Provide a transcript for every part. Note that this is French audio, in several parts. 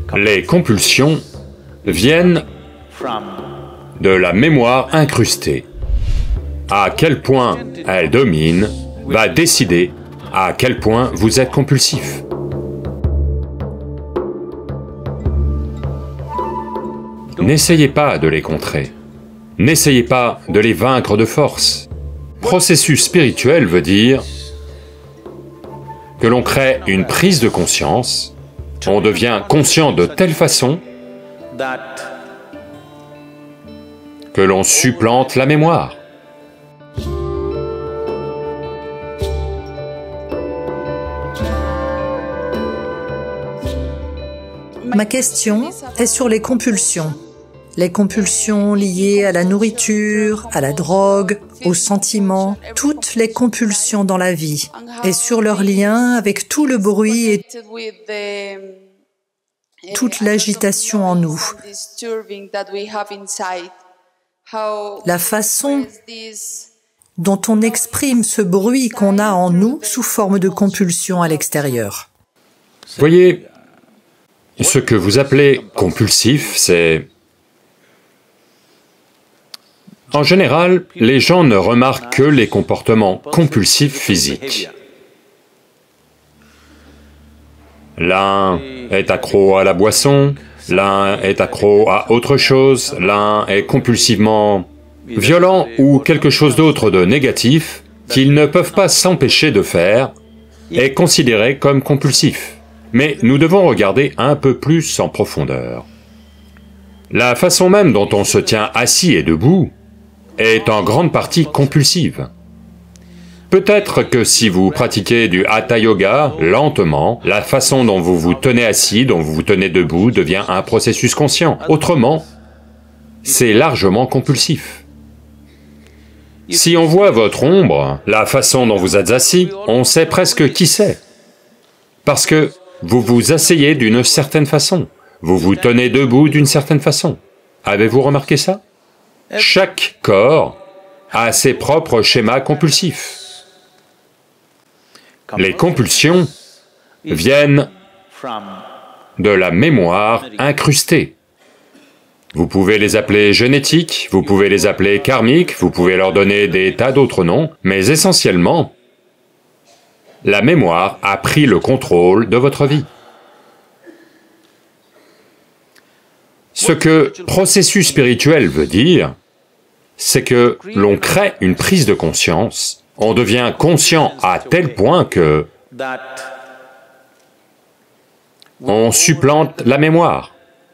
Les compulsions viennent de la mémoire incrustée. À quel point elle domine va décider à quel point vous êtes compulsif. N'essayez pas de les contrer. N'essayez pas de les vaincre de force. Processus spirituel veut dire que l'on crée une prise de conscience, on devient conscient de telle façon que l'on supplante la mémoire. Ma question est sur les compulsions. Les compulsions liées à la nourriture, à la drogue, aux sentiments, toutes les compulsions dans la vie, et sur leur lien avec tout le bruit et toute l'agitation en nous. La façon dont on exprime ce bruit qu'on a en nous sous forme de compulsion à l'extérieur. Voyez, ce que vous appelez compulsif, c'est... En général, les gens ne remarquent que les comportements compulsifs physiques. L'un est accro à la boisson, l'un est accro à autre chose, l'un est compulsivement violent ou quelque chose d'autre de négatif qu'ils ne peuvent pas s'empêcher de faire, est considéré comme compulsif. Mais nous devons regarder un peu plus en profondeur. La façon même dont on se tient assis et debout est en grande partie compulsive. Peut-être que si vous pratiquez du Hatha Yoga, lentement, la façon dont vous vous tenez assis, dont vous vous tenez debout devient un processus conscient. Autrement, c'est largement compulsif. Si on voit votre ombre, la façon dont vous êtes assis, on sait presque qui c'est. Parce que vous vous asseyez d'une certaine façon, vous vous tenez debout d'une certaine façon. Avez-vous remarqué ça? Chaque corps a ses propres schémas compulsifs. Les compulsions viennent de la mémoire incrustée. Vous pouvez les appeler génétiques, vous pouvez les appeler karmiques, vous pouvez leur donner des tas d'autres noms, mais essentiellement, la mémoire a pris le contrôle de votre vie. Ce que processus spirituel veut dire, c'est que l'on crée une prise de conscience, on devient conscient à tel point que on supplante la mémoire.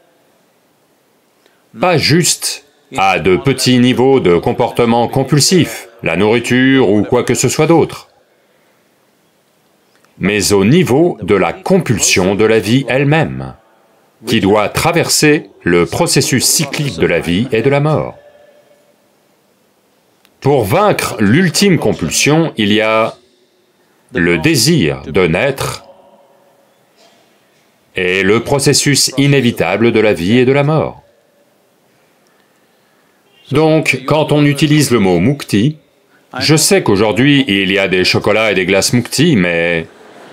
Pas juste à de petits niveaux de comportement compulsif, la nourriture ou quoi que ce soit d'autre, mais au niveau de la compulsion de la vie elle-même, qui doit traverser le processus cyclique de la vie et de la mort. Pour vaincre l'ultime compulsion, il y a le désir de naître et le processus inévitable de la vie et de la mort. Donc, quand on utilise le mot mukti, je sais qu'aujourd'hui il y a des chocolats et des glaces mukti, mais...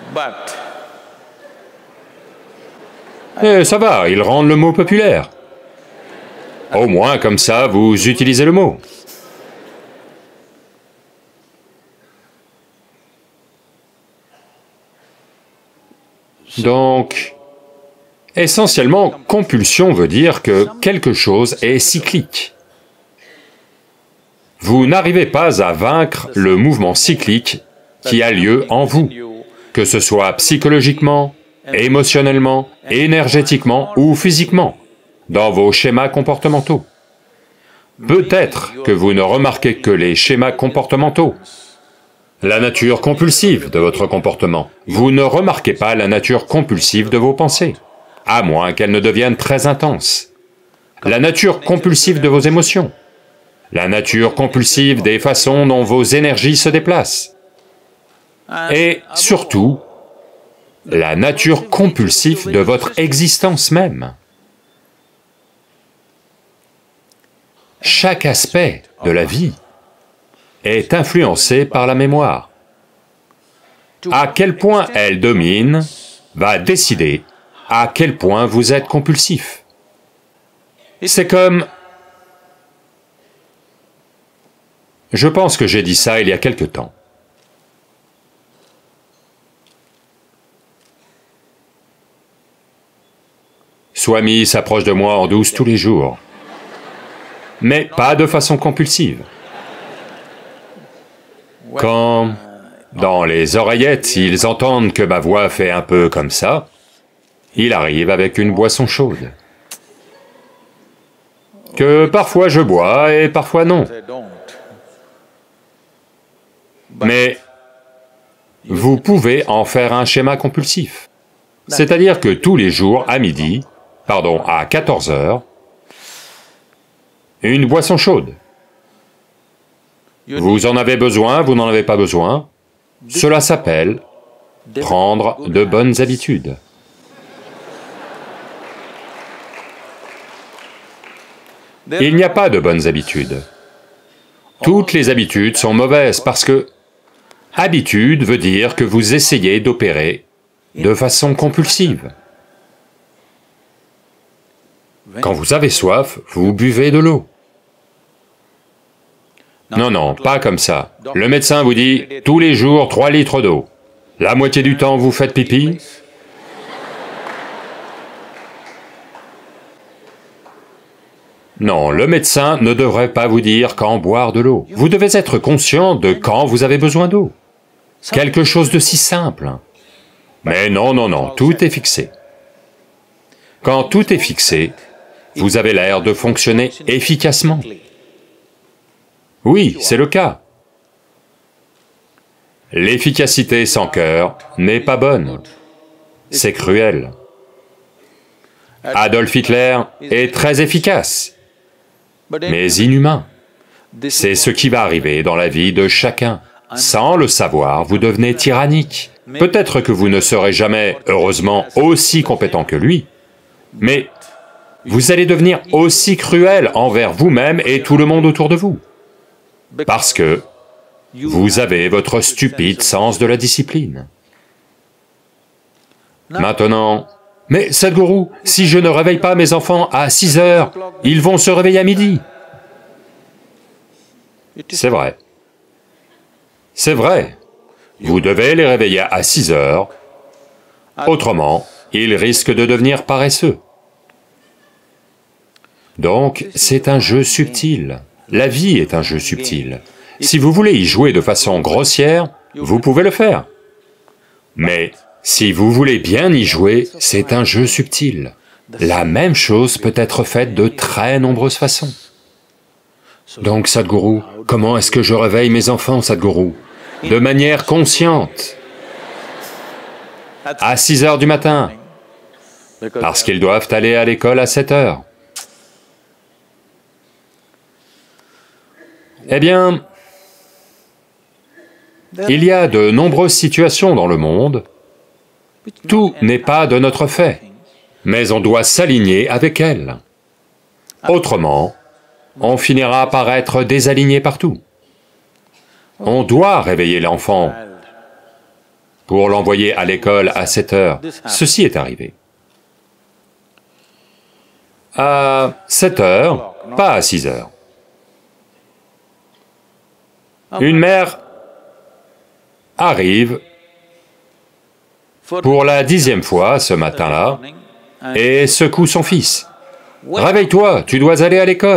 ça va, ils rendent le mot populaire. Au moins, comme ça, vous utilisez le mot. Donc, essentiellement, compulsion veut dire que quelque chose est cyclique. Vous n'arrivez pas à vaincre le mouvement cyclique qui a lieu en vous, que ce soit psychologiquement, émotionnellement, énergétiquement ou physiquement, dans vos schémas comportementaux. Peut-être que vous ne remarquez que les schémas comportementaux, la nature compulsive de votre comportement. Vous ne remarquez pas la nature compulsive de vos pensées, à moins qu'elles ne deviennent très intenses. La nature compulsive de vos émotions, la nature compulsive des façons dont vos énergies se déplacent, et surtout, la nature compulsive de votre existence même. Chaque aspect de la vie est influencé par la mémoire. À quel point elle domine va décider à quel point vous êtes compulsif. C'est comme... Je pense que j'ai dit ça il y a quelque temps. Swami s'approche de moi en douce tous les jours, mais pas de façon compulsive. Quand, dans les oreillettes, ils entendent que ma voix fait un peu comme ça, il arrive avec une boisson chaude, que parfois je bois et parfois non. Mais vous pouvez en faire un schéma compulsif. C'est-à-dire que tous les jours, à 14 heures, une boisson chaude. Vous en avez besoin, vous n'en avez pas besoin. Cela s'appelle prendre de bonnes habitudes. Il n'y a pas de bonnes habitudes. Toutes les habitudes sont mauvaises parce que habitude veut dire que vous essayez d'opérer de façon compulsive. Quand vous avez soif, vous buvez de l'eau. Non, non, pas comme ça. Le médecin vous dit, tous les jours 3 litres d'eau. La moitié du temps, vous faites pipi. Non, le médecin ne devrait pas vous dire quand boire de l'eau. Vous devez être conscient de quand vous avez besoin d'eau. Quelque chose de si simple. Mais non, non, non, tout est fixé. Quand tout est fixé, vous avez l'air de fonctionner efficacement. Oui, c'est le cas. L'efficacité sans cœur n'est pas bonne. C'est cruel. Adolf Hitler est très efficace, mais inhumain. C'est ce qui va arriver dans la vie de chacun. Sans le savoir, vous devenez tyrannique. Peut-être que vous ne serez jamais, heureusement, aussi compétent que lui, mais vous allez devenir aussi cruel envers vous-même et tout le monde autour de vous, parce que vous avez votre stupide sens de la discipline. Maintenant, mais Sadhguru, si je ne réveille pas mes enfants à 6 heures, ils vont se réveiller à midi. C'est vrai. C'est vrai. Vous devez les réveiller à 6 heures, autrement, ils risquent de devenir paresseux. Donc, c'est un jeu subtil. La vie est un jeu subtil. Si vous voulez y jouer de façon grossière, vous pouvez le faire. Mais si vous voulez bien y jouer, c'est un jeu subtil. La même chose peut être faite de très nombreuses façons. Donc, Sadhguru, comment est-ce que je réveille mes enfants, Sadhguru? De manière consciente, à 6 heures du matin, parce qu'ils doivent aller à l'école à 7 heures. Eh bien, il y a de nombreuses situations dans le monde, tout n'est pas de notre fait, mais on doit s'aligner avec elles. Autrement, on finira par être désaligné partout. On doit réveiller l'enfant pour l'envoyer à l'école à 7 heures. Ceci est arrivé. À 7 heures, pas à 6 heures. Une mère arrive pour la 10e fois ce matin-là et secoue son fils. « Réveille-toi, tu dois aller à l'école. »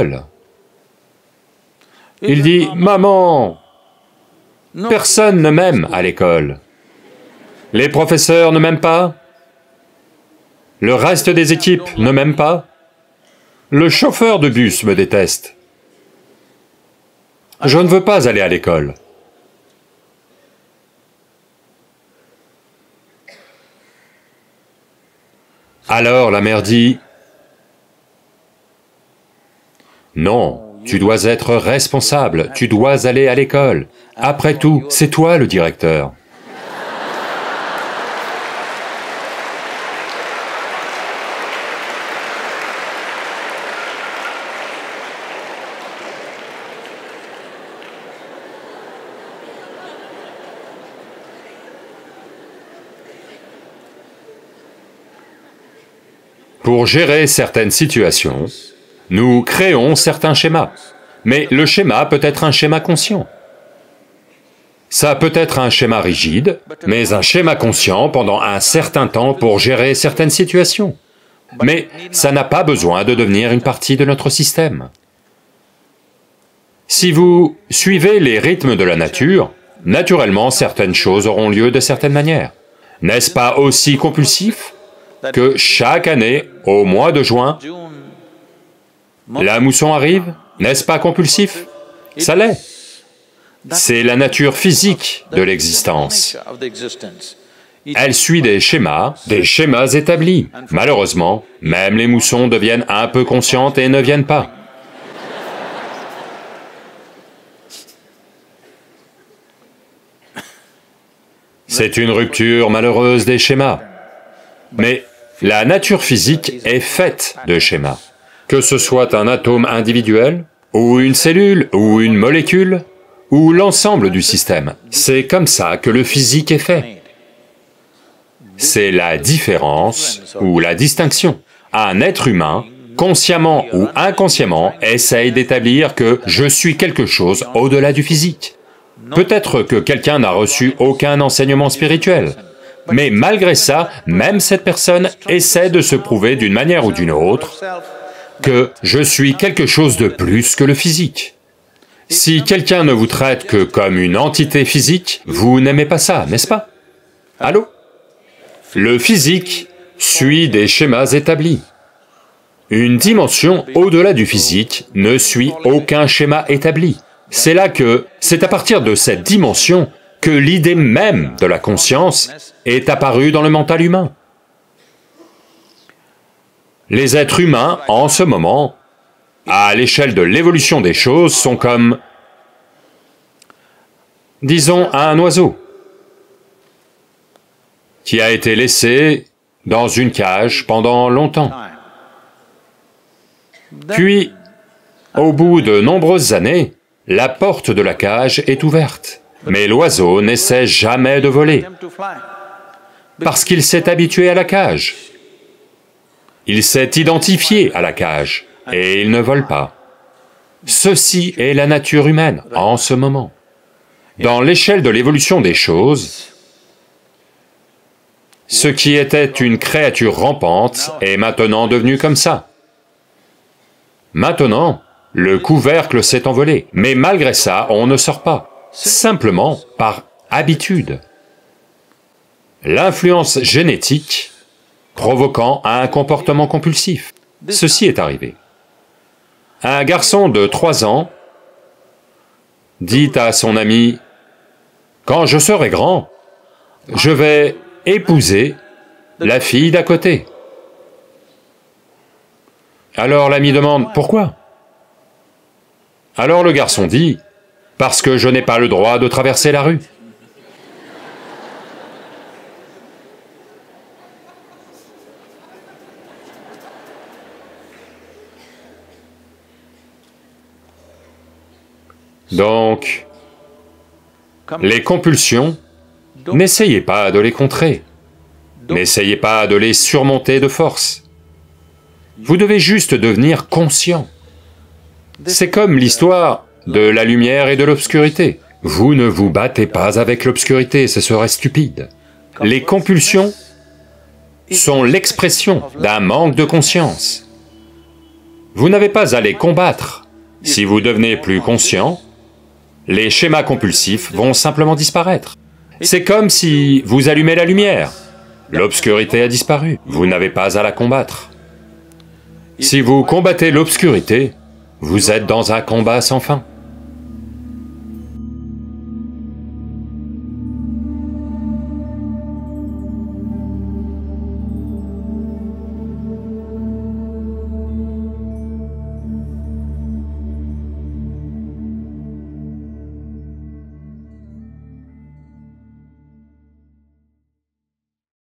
Il dit, « Maman, personne ne m'aime à l'école. Les professeurs ne m'aiment pas. Le reste des équipes ne m'aiment pas. Le chauffeur de bus me déteste. Je ne veux pas aller à l'école. » Alors la mère dit, « Non, tu dois être responsable, tu dois aller à l'école. Après tout, c'est toi le directeur. » Pour gérer certaines situations, nous créons certains schémas. Mais le schéma peut être un schéma conscient. Ça peut être un schéma rigide, mais un schéma conscient pendant un certain temps pour gérer certaines situations. Mais ça n'a pas besoin de devenir une partie de notre système. Si vous suivez les rythmes de la nature, naturellement certaines choses auront lieu de certaines manières. N'est-ce pas aussi compulsif que chaque année, au mois de juin, la mousson arrive? N'est-ce pas compulsif? Ça l'est. C'est la nature physique de l'existence. Elle suit des schémas établis. Malheureusement, même les moussons deviennent un peu conscientes et ne viennent pas. C'est une rupture malheureuse des schémas. Mais la nature physique est faite de schémas. Que ce soit un atome individuel, ou une cellule, ou une molécule, ou l'ensemble du système. C'est comme ça que le physique est fait. C'est la différence ou la distinction. Un être humain, consciemment ou inconsciemment, essaye d'établir que je suis quelque chose au-delà du physique. Peut-être que quelqu'un n'a reçu aucun enseignement spirituel, mais malgré ça, même cette personne essaie de se prouver d'une manière ou d'une autre que je suis quelque chose de plus que le physique. Si quelqu'un ne vous traite que comme une entité physique, vous n'aimez pas ça, n'est-ce pas? Allô? Le physique suit des schémas établis. Une dimension au-delà du physique ne suit aucun schéma établi. C'est là que, c'est à partir de cette dimension que l'idée même de la conscience est apparue dans le mental humain. Les êtres humains, en ce moment, à l'échelle de l'évolution des choses, sont comme, disons, un oiseau qui a été laissé dans une cage pendant longtemps. Puis, au bout de nombreuses années, la porte de la cage est ouverte. Mais l'oiseau n'essaie jamais de voler, parce qu'il s'est habitué à la cage. Il s'est identifié à la cage, et il ne vole pas. Ceci est la nature humaine, en ce moment. Dans l'échelle de l'évolution des choses, ce qui était une créature rampante est maintenant devenu comme ça. Maintenant, le couvercle s'est envolé, mais malgré ça, on ne sort pas, simplement par habitude. L'influence génétique provoquant un comportement compulsif. Ceci est arrivé. Un garçon de 3 ans dit à son ami, « Quand je serai grand, je vais épouser la fille d'à côté. » Alors l'ami demande, « Pourquoi ?» Alors le garçon dit, « Parce que je n'ai pas le droit de traverser la rue. » Donc, les compulsions, n'essayez pas de les contrer, n'essayez pas de les surmonter de force. Vous devez juste devenir conscient. C'est comme l'histoire de la lumière et de l'obscurité. Vous ne vous battez pas avec l'obscurité, ce serait stupide. Les compulsions sont l'expression d'un manque de conscience. Vous n'avez pas à les combattre. Si vous devenez plus conscient, les schémas compulsifs vont simplement disparaître. C'est comme si vous allumez la lumière. L'obscurité a disparu, vous n'avez pas à la combattre. Si vous combattez l'obscurité, vous êtes dans un combat sans fin.